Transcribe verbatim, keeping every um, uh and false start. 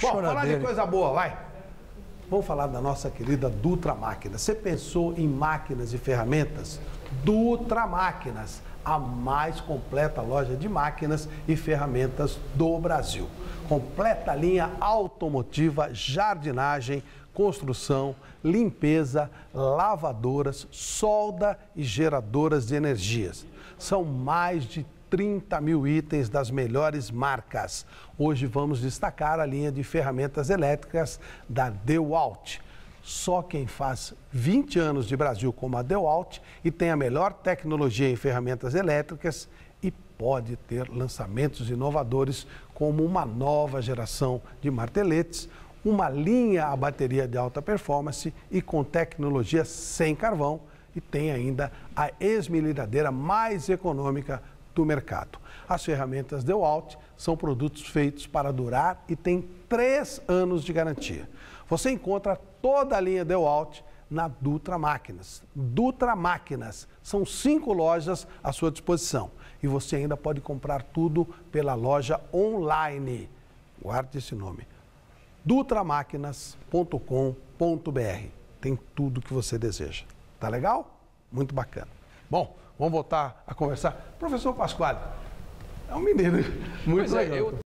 Bom, falar de coisa boa, vai. Vamos falar da nossa querida Dutra Máquinas. Você pensou em máquinas e ferramentas? Dutra Máquinas, a mais completa loja de máquinas e ferramentas do Brasil. Completa linha automotiva, jardinagem, construção, limpeza, lavadoras, solda e geradoras de energias. São mais de trinta mil itens das melhores marcas. Hoje vamos destacar a linha de ferramentas elétricas da DeWalt. Só quem faz vinte anos de Brasil como a DeWalt e tem a melhor tecnologia em ferramentas elétricas e pode ter lançamentos inovadores como uma nova geração de marteletes, uma linha a bateria de alta performance e com tecnologia sem carvão, e tem ainda a esmerilhadeira mais econômica do mercado. As ferramentas DeWalt são produtos feitos para durar e tem três anos de garantia. Você encontra toda a linha DeWalt na Dutra Máquinas. Dutra Máquinas, são cinco lojas à sua disposição e você ainda pode comprar tudo pela loja online. Guarde esse nome, dutramáquinas ponto com ponto br. Tem tudo que você deseja. Tá legal? Muito bacana. Bom, vamos voltar a conversar. Professor Pasquale, é um menino muito Pois é, legal. eu